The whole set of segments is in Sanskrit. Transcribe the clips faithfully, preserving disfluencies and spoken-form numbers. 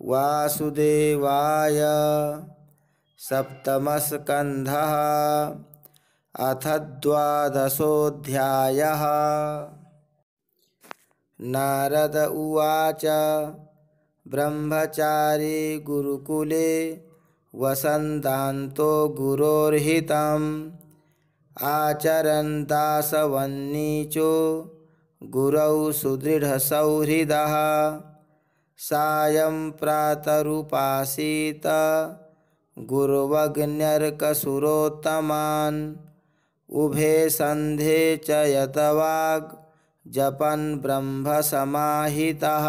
वासुदेवाय। सप्तमः स्कन्धः। अथ द्वादशोऽध्यायः। नारद उवाच ब्रह्मचारी गुरुकुले वसन्तान्तो गुरोर्हितम् आचरन् दासवन्नीचो गुरौ सुदृढसौहृदः। सायं प्रातरुपासीत गुरुवग्न्यर्कसुरोत्तमान् उभे सन्धे च यतवाग् जपन् ब्रह्मसमाहितः।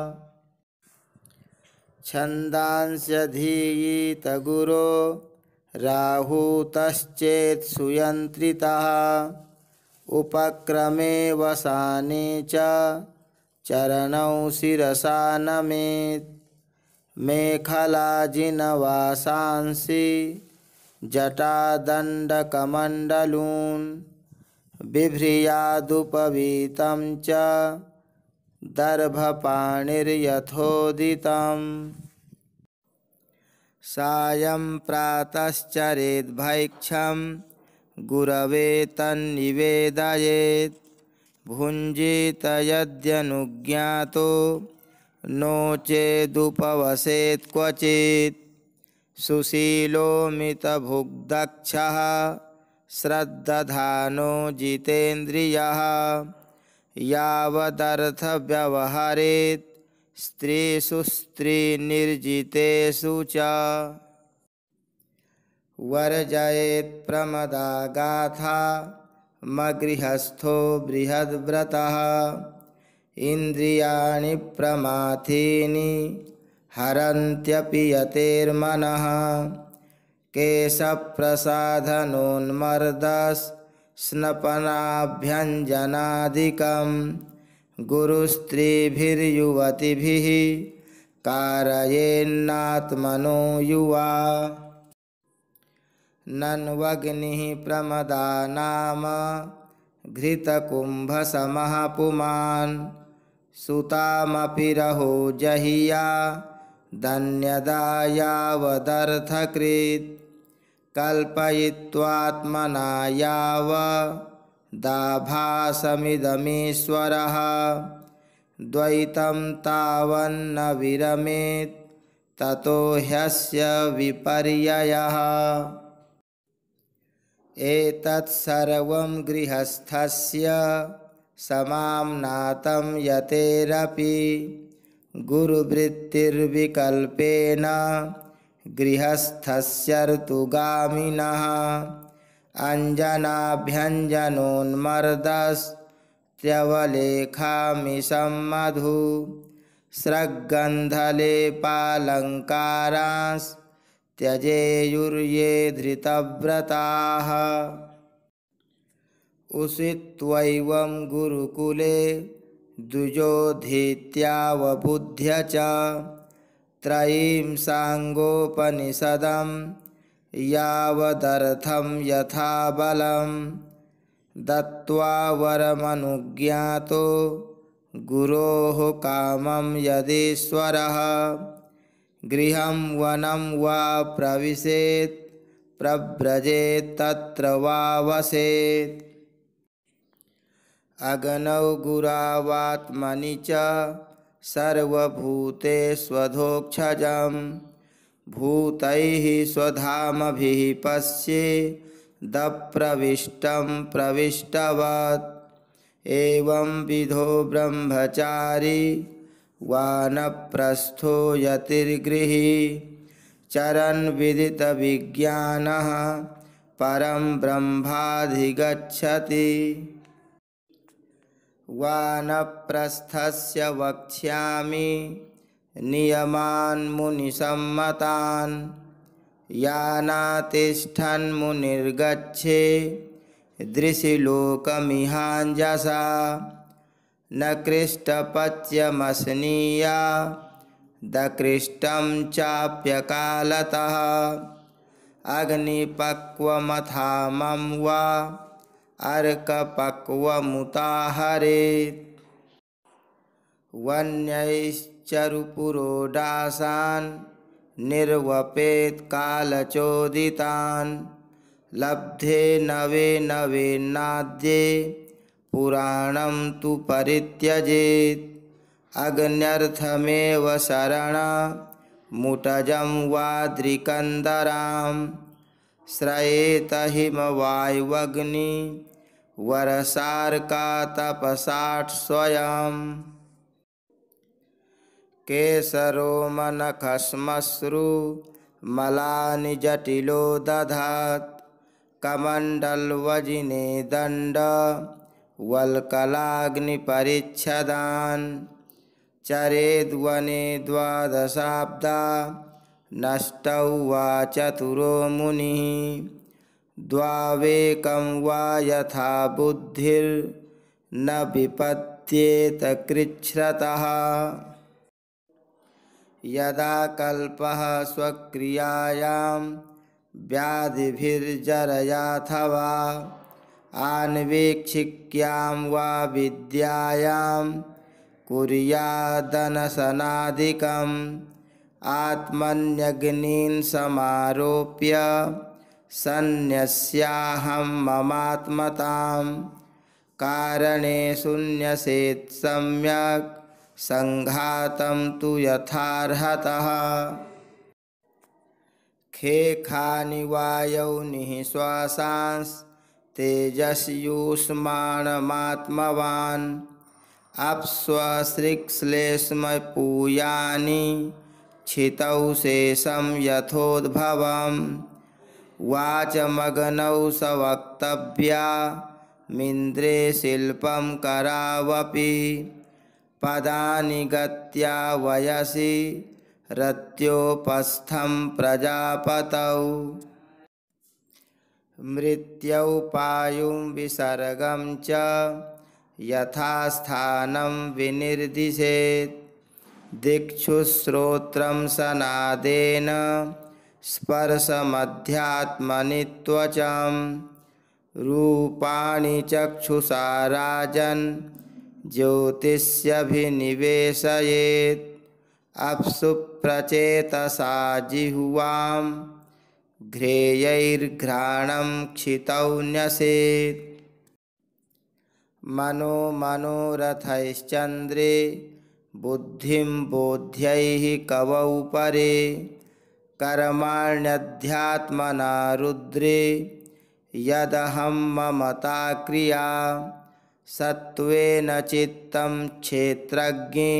छन्दांस्यधीयित गुरो राहुतश्चेत् सुयन्त्रितः। उपक्रमे वसाने च चरणौ शिरसा नमेत्। मेखलाजिनवासांसि जटादण्डकमण्डलून् बिभ्रियादुपवीतं च दर्भपाणिर्यथोदितम्। सायं प्रातश्चरेद्भैक्षं गुरवे तन्निवेदयेत्। भुञ्जीत यद्यनुज्ञातो नो चेदुपवसेत् क्वचित्। सुशीलोमितभुग्दक्षः श्रद्दधानो जितेन्द्रियः। यावदर्थव्यवहरेत् स्त्रीषु स्त्रीनिर्जितेषु च। वर्जयेत् प्रमदागाथा मगृहस्थो बृहद्व्रतः। इन्द्रियाणि प्रमाथीनि हरन्त्यपि यतेर्मनः। केशप्रसाधनोन्मर्दस्नपनाभ्यञ्जनादिकं गुरुस्त्रीभिर्युवतिभिः कारयेन्नात्मनो युवा। नन्वग्निः प्रमदानाम घृतकुम्भसमः पुमान्। सुतामपि रहो जहिया दन्यदा यावदर्थकृत्। कल्पयित्वात्मना यावदाभासमिदमीश्वरः। द्वैतं तावन्न विरमेत् ततो ह्यस्य विपर्ययः। एतत् सर्वं गृहस्थस्य समाम्नातं यतेरपि। गुरुवृत्तिर्विकल्पेन गृहस्थस्यर्तुगामिनः। अञ्जनाभ्यञ्जनोन्मर्दस्त्यवलेखामिषं मधु। स्रग्गन्धलेपालङ्कारांस्त्यजेयुर्ये धृतव्रताः। उषित्वैवं गुरुकुले द्विजोधीत्यावबुध्य च। त्रयीं साङ्गोपनिषदं यावदर्थं यथा बलं। दत्त्वा वरमनुज्ञातो गुरोः कामं यदीश्वरः। गृहं वनं वा प्रविशेत् प्रव्रजेत् तत्र वा वसेत्। अग्नौ गुरावात्मनि च सर्वभूतेष्वधोक्षजम्। भूतैः स्वधामभिः पश्येदप्रविष्टं प्रविष्टवत्। एवंविधो ब्रह्मचारी वानप्रस्थो यतिर्गृही। चरन् विदितविज्ञानः परं ब्रह्माधिगच्छति। वानप्रस्थस्य वक्ष्यामि नियमान् मुनिसम्मतान्। यानातिष्ठन् मुनिर्गच्छे दृशिलोकमिहाञ्जसा। न कृष्टपच्यमस्नीया दकृष्टं चाप्यकालतः। अग्निपक्वमथामं वा अर्कपक्वमुताहरेत्। वन्यैश्च चरुपुरोडाशान् निर्वपेत् कालचोदितान् लब्धे नवे नवेन्नाद्ये पुराणं तु परित्यजेत् अग्न्यर्थमेव शरणमुटजं वाद्रिकन्दरां श्रयेत हिमवायुवग्नि वर्षार्का तपसात् स्वयम् केसरोमनखश्मश्रु मलानि जटिलो दधात् कमण्डलवजिने दण्ड वल्कलाग्निपरिच्छदान् चरेद्वने द्वादशाब्दा नष्टौ वा चतुरो मुनिः द्वावेकं वा यथा बुद्धिर्न विपद्येत कृच्छ्रतः यदा कल्पः स्वक्रियायां व्याधिभिर्जरयाथवा आन्वीक्षिक्यां वा विद्यायां कुर्यादनशनादिकम् आत्मन्यग्नीन् समारोप्य सन्न्यस्याहं ममात्मतां कारणे शून्यसेत् सम्यक् संघातं तु यथार्हतः खेखानि वायौनिः श्वासांस्तेजस्यूष्माणमात्मवान् अप्स्वश्लिक्श्लेष्मपूयानि क्षितौ शेषं यथोद्भवम् वाचमग्नौ सवक्तव्यामिन्द्रे शिल्पं करावपि पदानि गत्या वयसि रत्योपस्थं प्रजापतौ मृत्यौ पायुं विसर्गं च यथास्थानं विनिर्दिशेत् दिक्षु श्रोत्रं सनादेन स्पर्शमध्यात्मनि त्वचं रूपाणि चक्षुषा राजन् ज्योतिष्यभिनिवेशयेत् अप्सु प्रचेतसा जिह्वां घ्रेयैर्घ्राणं क्षितौ न्यसेत् मनो मनोरथैश्चन्द्रे बुद्धिं बोध्यैः कवौ परे कर्माण्यध्यात्मना रुद्रे यदहं ममता क्रिया सत्त्वेन चित्तं क्षेत्रज्ञे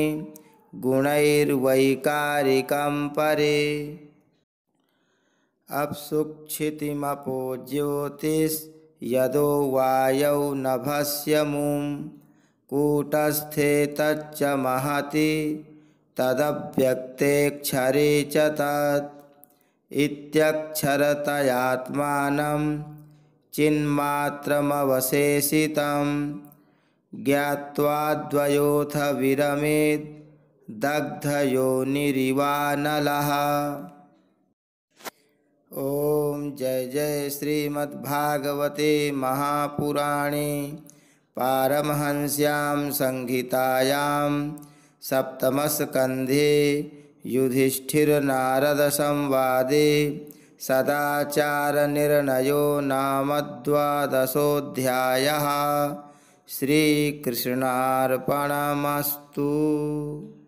गुणैर्वैकारिकं परे अप्सुक्षितिमपो ज्योतिष्यदो वायौ नभस्य मुं कूटस्थे तच्च महति तदव्यक्तेऽक्षरे च तत् इत्यक्षरतयात्मानं चिन्मात्रमवशेषितं ज्ञात्वा द्वयोऽथ विरमेद् दग्धयोनिरिवानलः। ओम जय जय श्रीमद्भागवते महापुराणे पारमहंस्यां संहितायां सप्तमस्कन्धे युधिष्ठिरनारदसंवादे सदाचारनिर्णयो नाम द्वादशोऽध्यायः। श्रीकृष्णार्पणमस्तु।